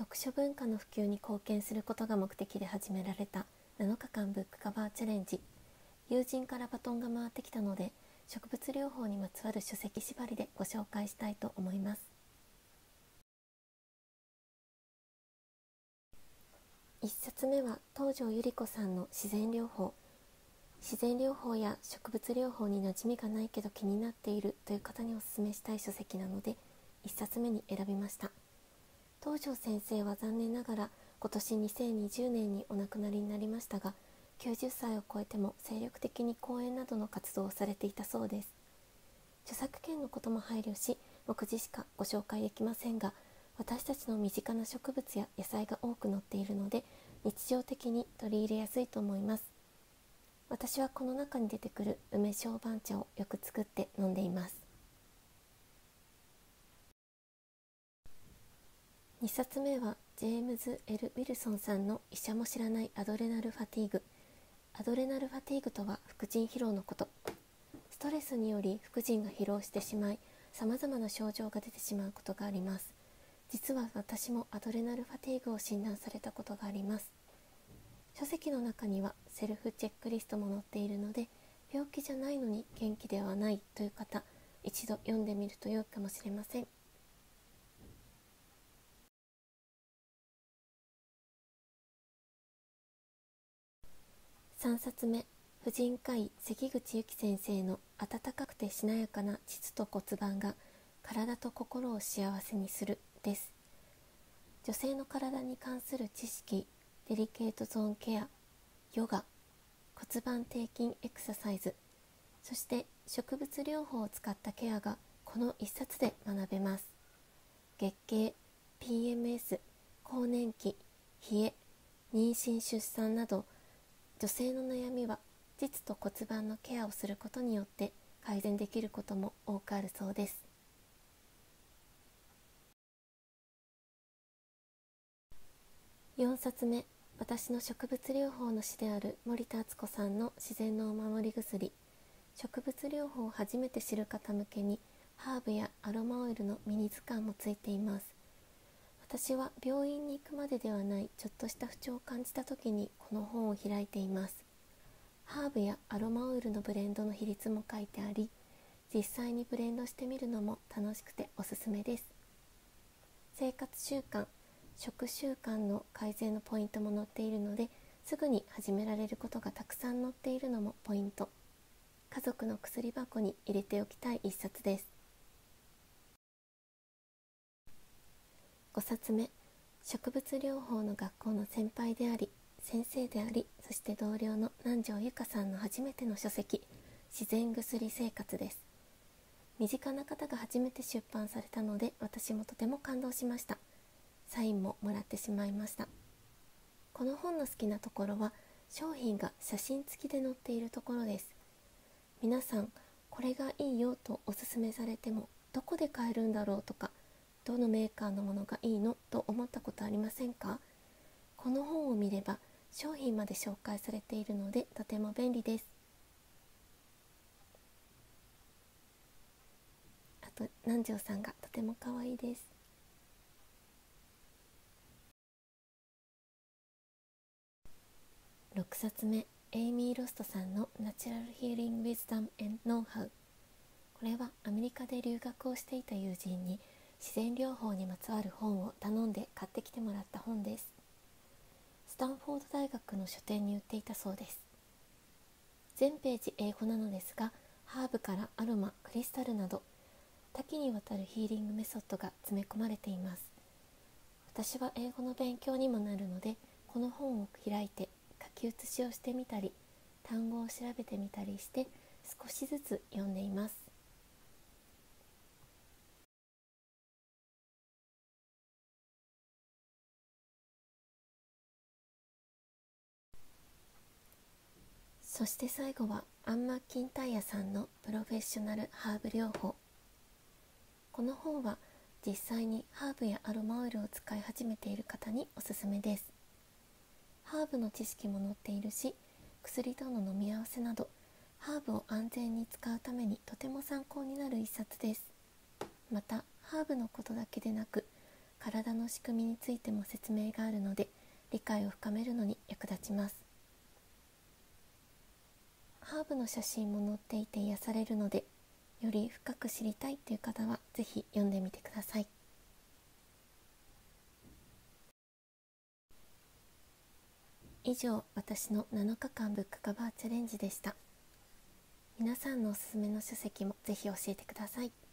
読書文化の普及に貢献することが目的で始められた7日間ブックカバーチャレンジ。友人からバトンが回ってきたので、植物療法にまつわる書籍縛りでご紹介したいと思います。1冊目は東條百合子さんの自然療法。自然療法や植物療法に馴染みがないけど気になっているという方にお勧めしたい書籍なので、1冊目に選びました。東條先生は残念ながら今年2020年にお亡くなりになりましたが、90歳を超えても精力的に講演などの活動をされていたそうです。著作権のことも配慮し、目次しかご紹介できませんが、私たちの身近な植物や野菜が多く載っているので、日常的に取り入れやすいと思います。私はこの中に出てくる梅小番茶をよく作って飲んでいます。2冊目はジェームズ・L・ウィルソンさんの医者も知らないアドレナルファティーグ。アドレナルファティーグとは副腎疲労のこと。ストレスにより副腎が疲労してしまい、さまざまな症状が出てしまうことがあります。実は私もアドレナルファティーグを診断されたことがあります。書籍の中にはセルフチェックリストも載っているので、病気じゃないのに元気ではないという方、一度読んでみると良いかもしれません。3冊目、婦人科医関口由紀先生の温かくてしなやかな膣と骨盤が体と心を幸せにするです。女性の体に関する知識、デリケートゾーンケア、ヨガ、骨盤底筋エクササイズ、そして植物療法を使ったケアがこの1冊で学べます。月経、PMS、更年期、冷え、妊娠出産など、女性の悩みは膣と骨盤のケアをすることによって改善できることも多くあるそうです。4冊目、私の植物療法の師である森田敦子さんの自然のお守り薬。植物療法を初めて知る方向けにハーブやアロマオイルのミニ図鑑もついています。私は病院に行くまでではないちょっとした不調を感じた時にこの本を開いています。ハーブやアロマオイルのブレンドの比率も書いてあり、実際にブレンドしてみるのも楽しくておすすめです。生活習慣、食習慣の改善のポイントも載っているので、すぐに始められることがたくさん載っているのもポイント。家族の薬箱に入れておきたい一冊です。5冊目、植物療法の学校の先輩であり先生であり、そして同僚の南條由香さんの初めての書籍、自然薬生活です。身近な方が初めて出版されたので、私もとても感動しました。サインももらってしまいました。この本の好きなところは、商品が写真付きで載っているところです。皆さん、これがいいよとおすすめされても、どこで買えるんだろうとか、どのメーカーのものがいいのと思ったことありませんか？この本を見れば商品まで紹介されているので、とても便利です。あと、南條さんがとても可愛いです。6冊目、エイミー・ロストさんのナチュラルヒーリング・ウィズダム・ノウハウ。これはアメリカで留学をしていた友人に自然療法にまつわる本を頼んで買ってきてもらった本です。スタンフォード大学の書店に売っていたそうです。全ページ英語なのですが、ハーブからアロマ、クリスタルなど多岐にわたるヒーリングメソッドが詰め込まれています。私は英語の勉強にもなるので、この本を開いて書き写しをしてみたり、単語を調べてみたりして少しずつ読んでいます。そして最後はアン・マッキンタイヤさんのプロフェッショナルハーブ療法。この本は実際にハーブやアロマオイルを使い始めている方におすすめです。ハーブの知識も載っているし、薬との飲み合わせなどハーブを安全に使うためにとても参考になる一冊です。またハーブのことだけでなく、 体の仕組みについても説明があるので、理解を深めるのに役立ちます。ハーブの写真も載っていて癒されるので、より深く知りたいという方はぜひ読んでみてください。以上、私の7日間ブックカバーチャレンジでした。皆さんのおすすめの書籍もぜひ教えてください。